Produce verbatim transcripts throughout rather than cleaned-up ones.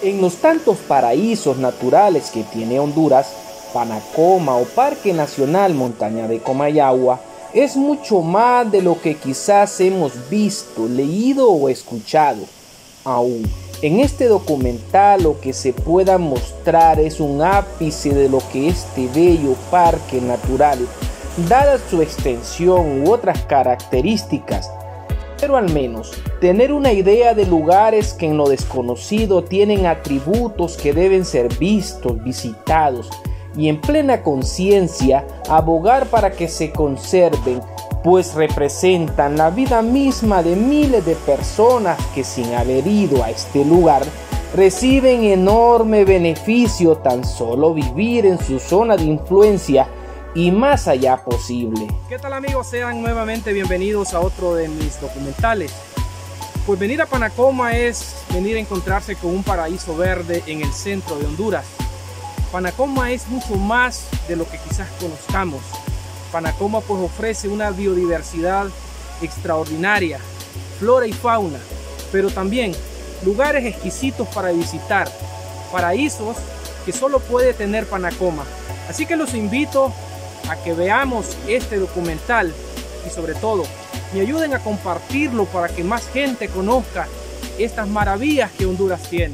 En los tantos paraísos naturales que tiene Honduras, Panacoma o Parque Nacional Montaña de Comayagua es mucho más de lo que quizás hemos visto, leído o escuchado. Aún en este documental lo que se pueda mostrar es un ápice de lo que este bello parque natural, dada su extensión u otras características, pero al menos tener una idea de lugares que en lo desconocido tienen atributos que deben ser vistos, visitados y en plena conciencia abogar para que se conserven, pues representan la vida misma de miles de personas que sin haber ido a este lugar reciben enorme beneficio tan solo vivir en su zona de influencia y más allá posible. ¿Qué tal amigos? Sean nuevamente bienvenidos a otro de mis documentales. Pues venir a Panacoma es venir a encontrarse con un paraíso verde en el centro de Honduras. Panacoma es mucho más de lo que quizás conozcamos. Panacoma pues ofrece una biodiversidad extraordinaria, flora y fauna, pero también lugares exquisitos para visitar, paraísos que solo puede tener Panacoma. Así que los invito a que veamos este documental y sobre todo me ayuden a compartirlo para que más gente conozca estas maravillas que Honduras tiene.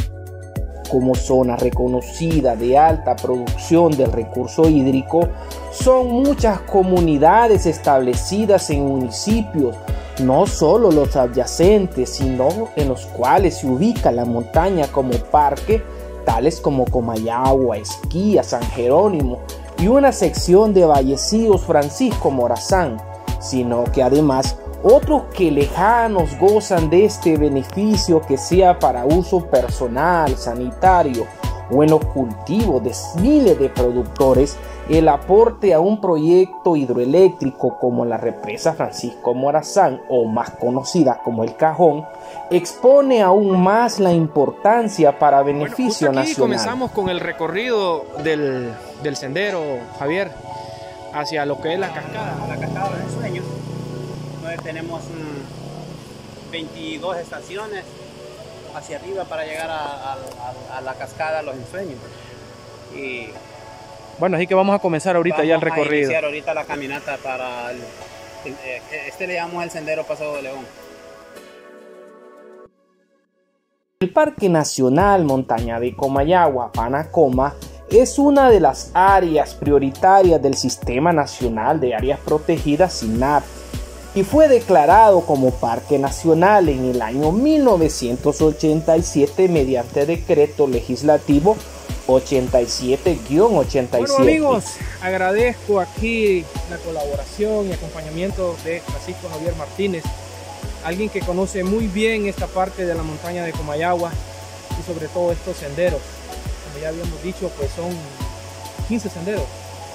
Como zona reconocida de alta producción del recurso hídrico, son muchas comunidades establecidas en municipios, no solo los adyacentes, sino en los cuales se ubica la montaña como parque, tales como Comayagua, Esquía, San Jerónimo y una sección de Vallecillos Francisco Morazán, sino que además otros que lejanos gozan de este beneficio, que sea para uso personal, sanitario o en los cultivos de miles de productores. El aporte a un proyecto hidroeléctrico como la represa Francisco Morazán, o más conocida como el Cajón, expone aún más la importancia para beneficio bueno, justo aquí nacional. Comenzamos con el recorrido del, del sendero, Javier, hacia lo que es la cascada. La cascada de los ensueños, donde tenemos um, veintidós estaciones hacia arriba para llegar a, a, a la cascada de los ensueños. Y bueno, así que vamos a comenzar ahorita vamos ya el recorrido. Vamos a iniciar ahorita la caminata para el, el, este le llamamos el Sendero Paseo de León. El Parque Nacional Montaña de Comayagua, Panacoma, es una de las áreas prioritarias del Sistema Nacional de Áreas Protegidas SINAPRE y fue declarado como Parque Nacional en el año mil novecientos ochenta y siete mediante Decreto Legislativo ochenta y siete guión ochenta y siete. Bueno amigos, agradezco aquí la colaboración y acompañamiento de Francisco Javier Martínez, alguien que conoce muy bien esta parte de la montaña de Comayagua y sobre todo estos senderos. Como ya habíamos dicho, pues son quince senderos.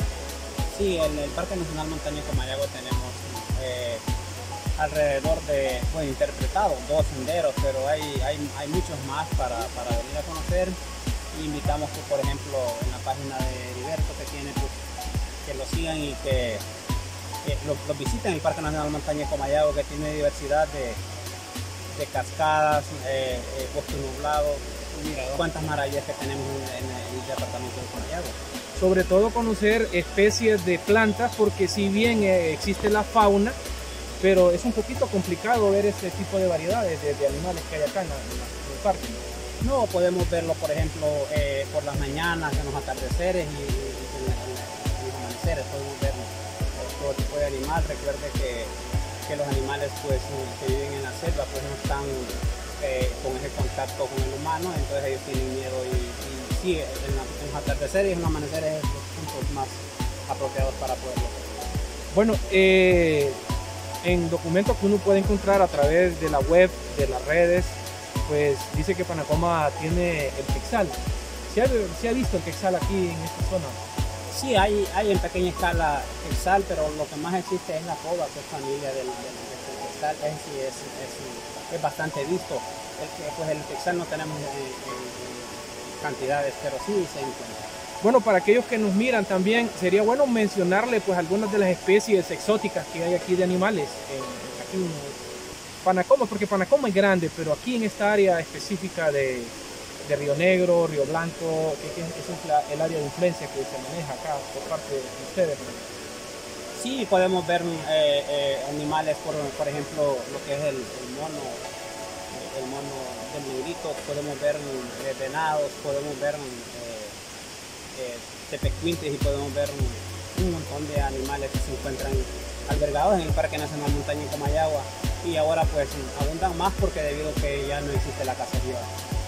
Sí, en el Parque Nacional Montaña de Comayagua tenemos eh, alrededor de, bueno, interpretados dos senderos, pero hay, hay, hay muchos más para, para venir a conocer. Invitamos que, por ejemplo, en la página de Heriberto que tiene, pues, que lo sigan y que, que lo, lo visiten el Parque Nacional Montaña de Comayagua, que tiene diversidad de, de cascadas, eh, eh, bosque nublado, cuántas maravillas que tenemos en, en el departamento de Comayagua. Sobre todo conocer especies de plantas, porque si bien eh, existe la fauna, pero es un poquito complicado ver ese tipo de variedades de, de animales que hay acá en, la, en, la, en el parque. No, podemos verlo, por ejemplo, eh, por las mañanas, en los atardeceres y, y en, la, en, la, en los amaneceres, podemos ver eh, todo tipo de animal. Recuerde que, que los animales pues, que viven en la selva pues, no están eh, con ese contacto con el humano, entonces ellos tienen miedo y, y sí, en, la, en los atardeceres y en los amaneceres es los puntos más apropiados para poderlo ver. Bueno, eh, en documentos que uno puede encontrar a través de la web, de las redes, pues dice que Panacoma tiene el quetzal. ¿Se ha, ¿Se ha visto el quetzal aquí en esta zona? Sí, hay, hay en pequeña escala quetzal, pero lo que más existe es la coba, que es familia del, del, del quetzal. Es, es, es, es bastante visto. El, pues el quetzal no tenemos en, en, en cantidades, pero sí se encuentra. Bueno, para aquellos que nos miran también, sería bueno mencionarle pues algunas de las especies exóticas que hay aquí de animales. Eh, aquí en Panacoma, porque Panacoma es grande, pero aquí en esta área específica de, de Río Negro, Río Blanco, que, que ese es la, el área de influencia que se maneja acá por parte de ustedes. Sí, podemos ver eh, eh, animales, por, por ejemplo, lo que es el, el mono, el mono del negrito, podemos ver eh, venados, podemos ver eh, eh, tepecuintes y podemos ver un, un montón de animales que se encuentran albergados en el Parque Nacional Montaña de Comayagua, y ahora pues abundan más porque debido a que ya no existe la cacería.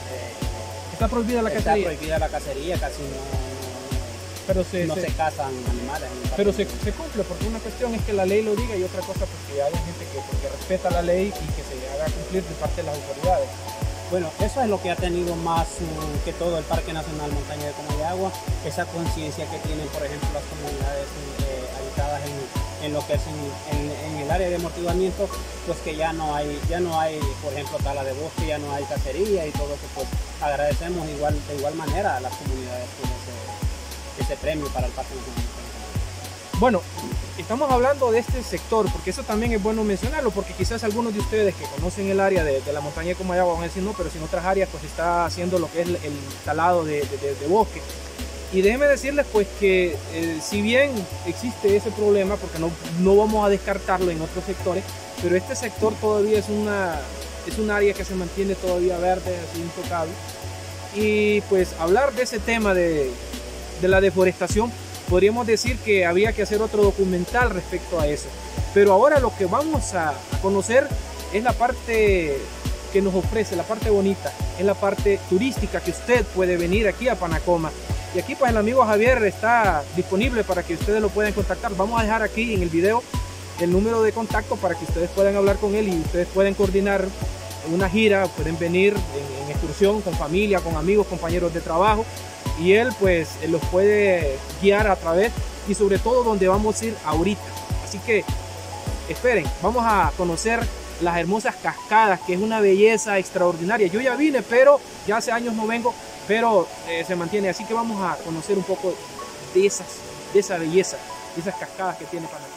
Eh, ¿Está prohibida la está cacería? Está prohibida la cacería, casi no... Pero se, no se, se cazan animales. Pero se, se cumple, porque una cuestión es que la ley lo diga y otra cosa pues que haya gente que, que respeta la ley y que se haga cumplir de parte de las autoridades. Bueno, eso es lo que ha tenido más um, que todo el Parque Nacional Montaña de Comayagua, esa conciencia que tienen, por ejemplo, las comunidades eh, habitadas en, en lo que es en, en, en el área de amortiguamiento, pues que ya no hay, ya no hay, por ejemplo, tala de bosque, ya no hay cacería y todo eso, pues agradecemos igual, de igual manera a las comunidades por ese, ese premio para el Parque Nacional. Bueno, estamos hablando de este sector, porque eso también es bueno mencionarlo, porque quizás algunos de ustedes que conocen el área de, de la montaña de Comayagua van a decir no, pero si en otras áreas pues está haciendo lo que es el, el talado de, de, de, de bosque. Y déjenme decirles pues que eh, si bien existe ese problema, porque no, no vamos a descartarlo en otros sectores, pero este sector todavía es una es un área que se mantiene todavía verde, así intocable. Y pues hablar de ese tema de, de la deforestación, podríamos decir que había que hacer otro documental respecto a eso. Pero ahora lo que vamos a conocer es la parte que nos ofrece, la parte bonita, es la parte turística que usted puede venir aquí a Panacoma. Y aquí pues el amigo Javier está disponible para que ustedes lo puedan contactar. Vamos a dejar aquí en el video el número de contacto para que ustedes puedan hablar con él y ustedes pueden coordinar una gira, pueden venir en, en excursión con familia, con amigos, compañeros de trabajo. Y él pues los puede guiar a través y sobre todo donde vamos a ir ahorita. Así que esperen, vamos a conocer las hermosas cascadas, que es una belleza extraordinaria. Yo ya vine, pero ya hace años no vengo, pero eh, se mantiene. Así que vamos a conocer un poco de, esas, de esa belleza, de esas cascadas que tiene Panamá.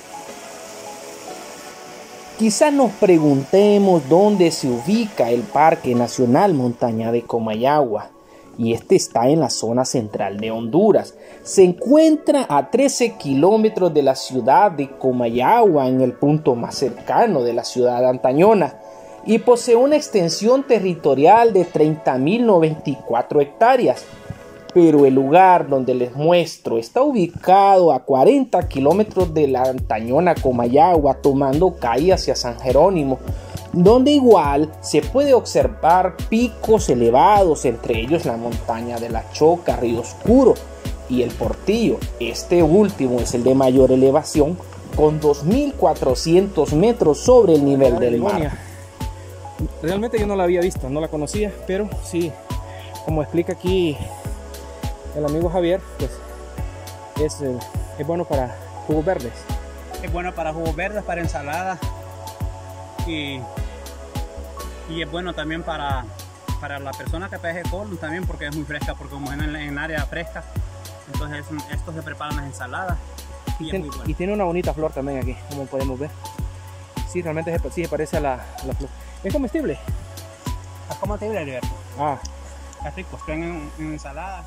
Quizás nos preguntemos dónde se ubica el Parque Nacional Montaña de Comayagua. Y este está en la zona central de Honduras. Se encuentra a trece kilómetros de la ciudad de Comayagua, en el punto más cercano de la ciudad antañona, y posee una extensión territorial de treinta mil noventa y cuatro hectáreas. Pero el lugar donde les muestro está ubicado a cuarenta kilómetros de la antañona Comayagua, tomando calle hacia San Jerónimo, donde igual se puede observar picos elevados, entre ellos la montaña de la Choca, Río Oscuro y el Portillo. Este último es el de mayor elevación, con dos mil cuatrocientos metros sobre el nivel del mar. Realmente yo no la había visto, no la conocía, pero sí, como explica aquí el amigo Javier, pues es, eh, es bueno para jugos verdes. Es bueno para jugos verdes, para ensaladas. Y, y es bueno también para, para la persona que peje colon también, porque es muy fresca, porque como es en, en área fresca, entonces esto se preparan las ensaladas y, y, ten, es muy bueno. Y tiene una bonita flor también aquí, como podemos ver. Sí, realmente se, sí, se parece a la, a la flor. ¿Es comestible? Es comestible, Alberto. Ah. Es rico, está en, en ensalada.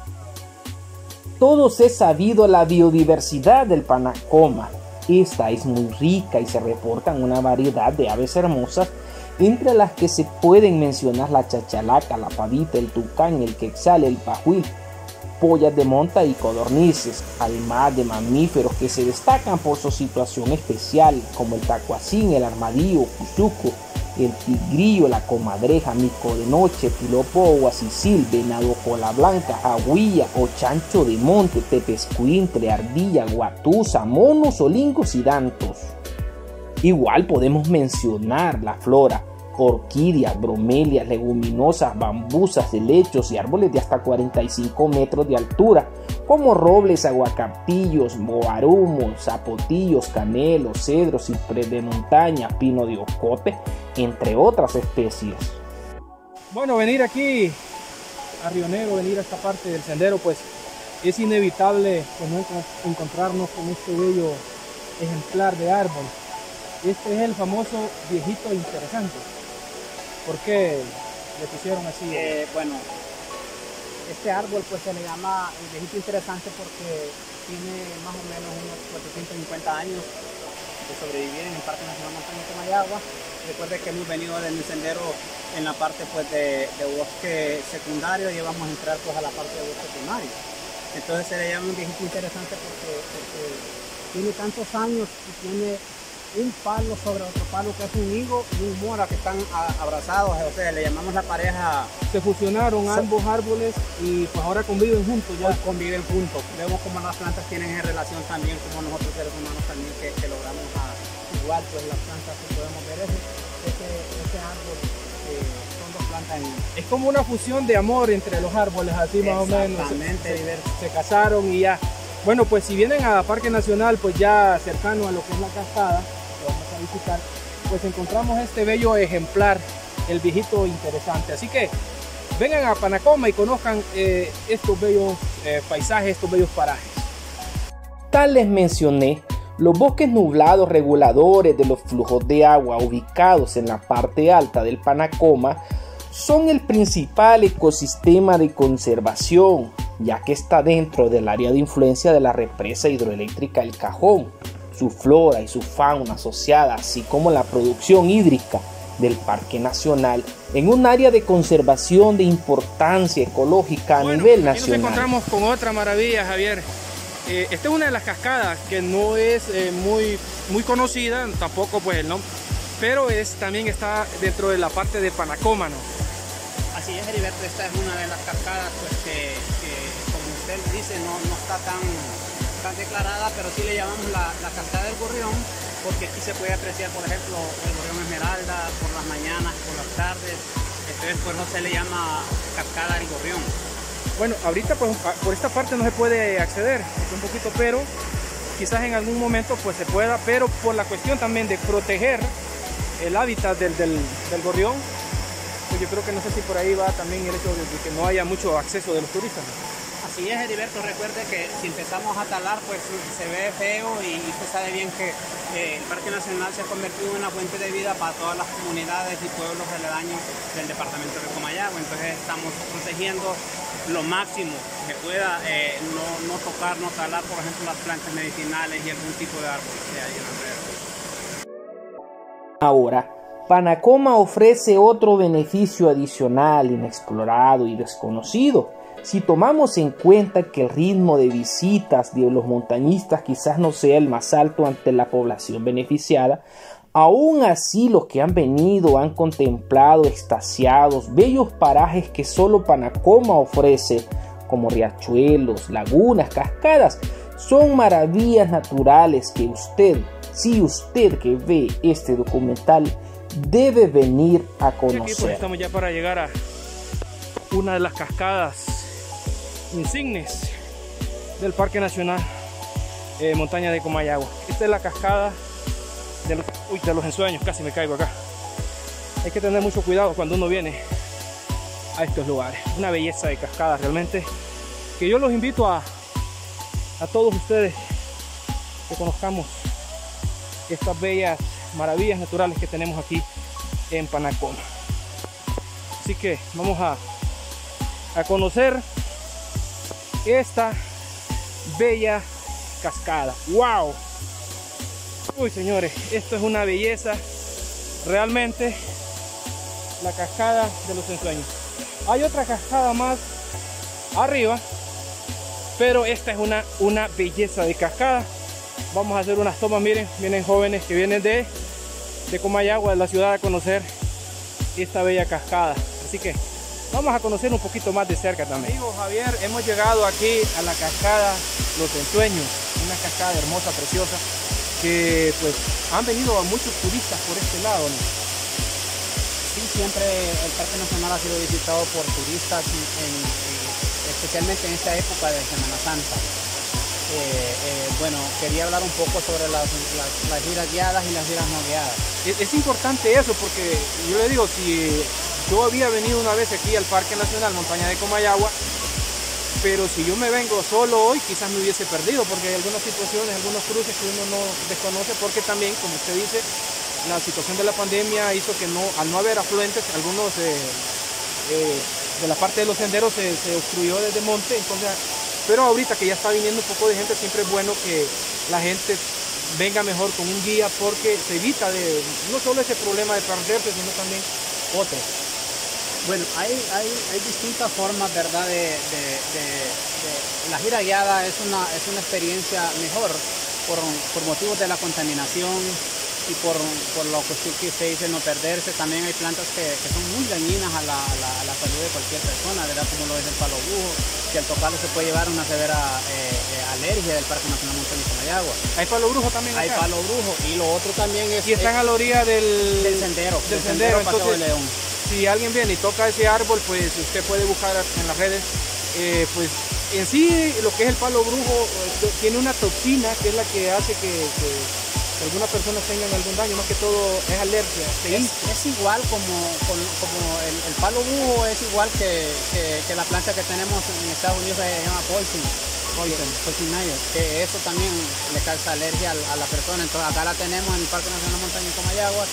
Todos es sabido la biodiversidad del Panacoma. Esta es muy rica y se reportan una variedad de aves hermosas, entre las que se pueden mencionar la chachalaca, la pavita, el tucán, el quetzal, el pajuil, pollas de monta y codornices, además de mamíferos que se destacan por su situación especial, como el tacuacín, el armadillo, cuzuco, el tigrillo, la comadreja, mico de noche, pilopo o guasicil, venado cola blanca, aguilla o chancho de monte, tepescuintle, ardilla, guatusa, monos, olingos y dantos. Igual podemos mencionar la flora, orquídeas, bromelias, leguminosas, bambusas, helechos y árboles de hasta cuarenta y cinco metros de altura, como robles, aguacatillos, boarumos, zapotillos, canelos, cedros, ciprés de montaña, pino de ocote, entre otras especies. Bueno, venir aquí a Río Negro, venir a esta parte del sendero, pues es inevitable pues, no encontrarnos con este bello ejemplar de árbol. Este es el famoso viejito interesante. ¿Por qué le pusieron así? Eh, bueno, este árbol pues se le llama el viejito interesante porque tiene más o menos unos cuatrocientos cincuenta años de sobrevivir en el Parque Nacional Montaña de Comayagua. Recuerde que hemos venido en un sendero en la parte pues de, de bosque secundario y vamos a entrar pues a la parte de bosque primario. Entonces se le llama un viejito interesante porque, porque tiene tantos años y tiene un palo sobre otro palo que es un higo y un mora que están a, abrazados, o sea, le llamamos la pareja. Se fusionaron ambos árboles y pues ahora conviven juntos ya. Pues conviven juntos. Vemos como las plantas tienen en relación también, como nosotros seres humanos también que, que logramos a, igual pues las plantas que podemos ver ese, ese, ese árbol eh, son dos plantas en... Es como una fusión de amor entre los árboles, así más o menos. Exactamente. Se, se casaron y ya. Bueno, pues si vienen a Parque Nacional, pues ya cercano a lo que es la cascada, que vamos a visitar, pues encontramos este bello ejemplar, el viejito interesante. Así que vengan a Panacoma y conozcan eh, estos bellos eh, paisajes, estos bellos parajes. Tal les mencioné, los bosques nublados reguladores de los flujos de agua ubicados en la parte alta del Panacoma son el principal ecosistema de conservación, ya que está dentro del área de influencia de la represa hidroeléctrica El Cajón. Su flora y su fauna asociada, así como la producción hídrica del Parque Nacional, en un área de conservación de importancia ecológica a bueno, nivel aquí nacional. Nos encontramos con otra maravilla, Javier. Eh, esta es una de las cascadas que no es eh, muy, muy conocida, tampoco pues el nombre, pero es, también está dentro de la parte de Panacoma, ¿no? Así es, Heriberto, esta es una de las cascadas pues, que, que, como usted dice, no, no está tan, tan declarada, pero sí le llamamos la, la cascada del Gorrión, porque aquí se puede apreciar, por ejemplo, el gorrión esmeralda por las mañanas, por las tardes, entonces por eso se le llama cascada del Gorrión. Bueno, ahorita pues, por esta parte no se puede acceder, es un poquito, pero quizás en algún momento pues se pueda, pero por la cuestión también de proteger el hábitat del, del, del gorrión, pues yo creo que no sé si por ahí va también el hecho de que no haya mucho acceso de los turistas. Así es, Heriberto, recuerde que si empezamos a talar pues se ve feo y, y usted sabe bien que eh, el Parque Nacional se ha convertido en una fuente de vida para todas las comunidades y pueblos aledaños del departamento de Comayagua, entonces estamos protegiendo lo máximo que pueda, eh, no, no tocar, no talar, por ejemplo, las plantas medicinales y algún tipo de árboles que hay alrededor. Ahora, Panacoma ofrece otro beneficio adicional, inexplorado y desconocido. Si tomamos en cuenta que el ritmo de visitas de los montañistas quizás no sea el más alto ante la población beneficiada, aún así los que han venido han contemplado extasiados bellos parajes que solo Panacoma ofrece, como riachuelos, lagunas, cascadas. Son maravillas naturales que usted, si usted que ve este documental, debe venir a conocer. Aquí pues estamos ya para llegar a una de las cascadas insignes del Parque Nacional eh, Montaña de Comayagua. Esta es la cascada de los, uy, de los ensueños, casi me caigo acá. Hay que tener mucho cuidado cuando uno viene a estos lugares. Una belleza de cascada realmente, que yo los invito a, a todos ustedes que conozcamos estas bellas maravillas naturales que tenemos aquí en Panacoma. Así que vamos a, a conocer esta bella cascada. ¡Wow! Uy, señores, esto es una belleza realmente, la cascada de los ensueños. Hay otra cascada más arriba, pero esta es una, una belleza de cascada. Vamos a hacer unas tomas, miren, vienen jóvenes que vienen de, de Comayagua, de la ciudad, a conocer esta bella cascada. Así que vamos a conocer un poquito más de cerca también. Amigo Javier, hemos llegado aquí a la cascada Los Ensueños, una cascada hermosa, preciosa, que pues han venido a muchos turistas por este lado, ¿no? Sí, siempre el Parque Nacional ha sido visitado por turistas, en, en, especialmente en esta época de Semana Santa. Eh, eh, bueno, quería hablar un poco sobre las, las, las giras guiadas y las giras no guiadas. Es, es importante eso, porque yo le digo, si yo había venido una vez aquí al Parque Nacional Montaña de Comayagua, pero si yo me vengo solo hoy, quizás me hubiese perdido, porque hay algunas situaciones, algunos cruces que uno no desconoce, porque también, como usted dice, la situación de la pandemia hizo que no, al no haber afluentes, algunos eh, eh, de la parte de los senderos se, se obstruyó desde monte, entonces, pero ahorita que ya está viniendo un poco de gente, siempre es bueno que la gente venga mejor con un guía porque se evita de no solo ese problema de perderse, sino también otros. Bueno, hay, hay, hay distintas formas, ¿verdad? De, de, de, de la gira guiada es una, es una experiencia mejor por, por motivos de la contaminación y por, por lo que usted, que usted dice, no perderse. También hay plantas que, que son muy dañinas a la, a, la, a la salud de cualquier persona, ¿verdad? Como lo es el palo brujo, que al tocarlo se puede llevar una severa eh, eh, alergia del Parque Nacional Montaña Comayagua. ¿Hay palo brujo también acá? Hay palo brujo, y lo otro también es... Y están es, a la orilla del, del sendero, del del sendero, sendero Paseo de León. Si alguien viene y toca ese árbol, pues usted puede buscar en las redes, eh, pues en sí lo que es el palo brujo eh, tiene una toxina que es la que hace que, que, que algunas personas tengan algún daño, más que todo es alergia. Es, es igual como, como, como el, el palo brujo, es igual que, que, que la planta que tenemos en Estados Unidos que se llama poison, poison, poison ivy, que eso también le causa alergia a, a la persona. Entonces acá la tenemos en el Parque Nacional Montaña Comayagua.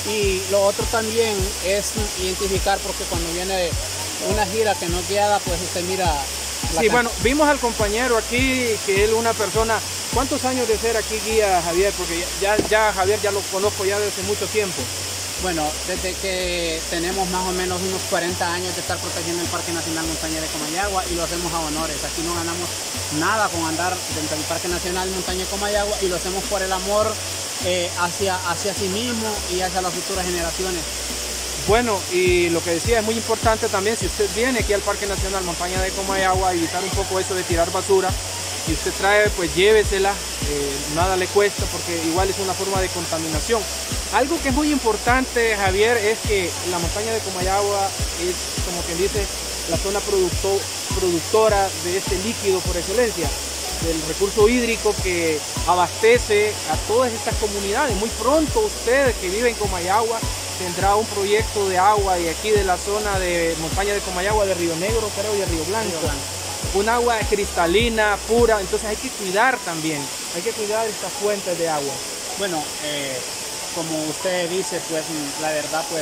Y lo otro también es identificar, porque cuando viene una gira que no es guiada, pues usted mira... La sí, bueno, vimos al compañero aquí, que él una persona... ¿Cuántos años de ser aquí guía, Javier? Porque ya, ya Javier ya lo conozco ya desde mucho tiempo. Bueno, desde que tenemos más o menos unos cuarenta años de estar protegiendo el Parque Nacional Montaña de Comayagua, y lo hacemos a honores. Aquí no ganamos nada con andar dentro del Parque Nacional Montaña de Comayagua, y lo hacemos por el amor eh, hacia, hacia sí mismo y hacia las futuras generaciones. Bueno, y lo que decía es muy importante también, si usted viene aquí al Parque Nacional Montaña de Comayagua, evitar un poco eso de tirar basura. Si usted trae, pues llévesela, eh, nada le cuesta, porque igual es una forma de contaminación. Algo que es muy importante, Javier, es que la montaña de Comayagua es, como quien dice, la zona producto, productora de este líquido por excelencia, del recurso hídrico que abastece a todas estas comunidades. Muy pronto usted que vive en Comayagua tendrá un proyecto de agua y aquí de la zona de montaña de Comayagua, de Río Negro, creo, y de Río Blanco. Río Blanco. Un agua cristalina, pura, entonces hay que cuidar también, hay que cuidar estas fuentes de agua. Bueno, eh, como usted dice, pues la verdad, pues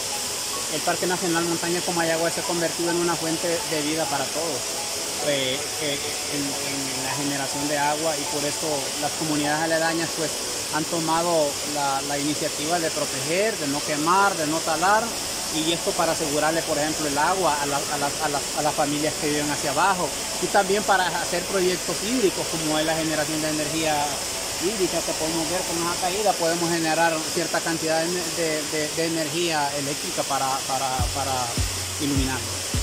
el Parque Nacional Montaña Comayagua se ha convertido en una fuente de vida para todos, eh, eh, en, en la generación de agua, y por eso las comunidades aledañas pues han tomado la, la iniciativa de proteger, de no quemar, de no talar. Y esto para asegurarle, por ejemplo, el agua a, la, a, las, a, las, a las familias que viven hacia abajo, y también para hacer proyectos hídricos, como es la generación de energía hídrica que podemos ver con una caída. Podemos generar cierta cantidad de, de, de, de energía eléctrica para, para, para iluminar.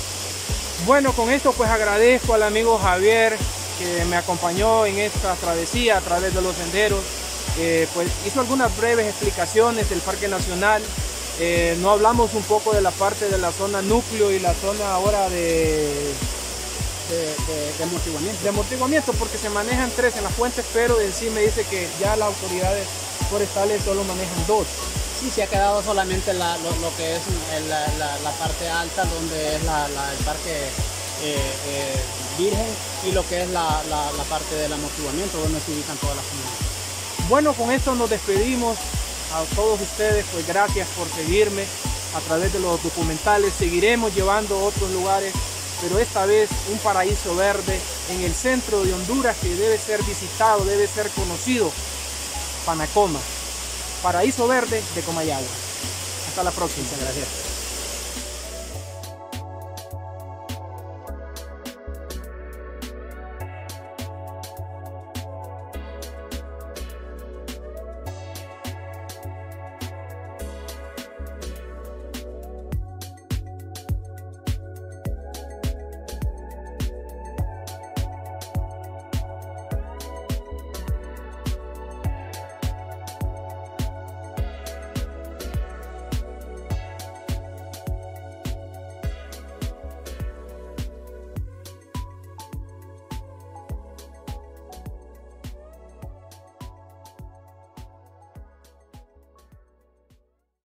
Bueno, con esto pues agradezco al amigo Javier que me acompañó en esta travesía a través de los senderos. Eh, pues hizo algunas breves explicaciones del Parque Nacional. Eh, no hablamos un poco de la parte de la zona núcleo y la zona ahora de, de, de, de amortiguamiento. de amortiguamiento, porque se manejan tres en las fuentes, pero en sí me dice que ya las autoridades forestales solo manejan dos. Sí, se ha quedado solamente la, lo, lo que es la, la, la parte alta, donde es la, la, el parque eh, eh, virgen, y lo que es la, la, la parte del amortiguamiento, donde se ubican todas las comunidades. Bueno, con esto nos despedimos. A todos ustedes, pues gracias por seguirme a través de los documentales. Seguiremos llevando a otros lugares, pero esta vez un paraíso verde en el centro de Honduras que debe ser visitado, debe ser conocido. Panacoma, paraíso verde de Comayagua. Hasta la próxima. Muchas gracias.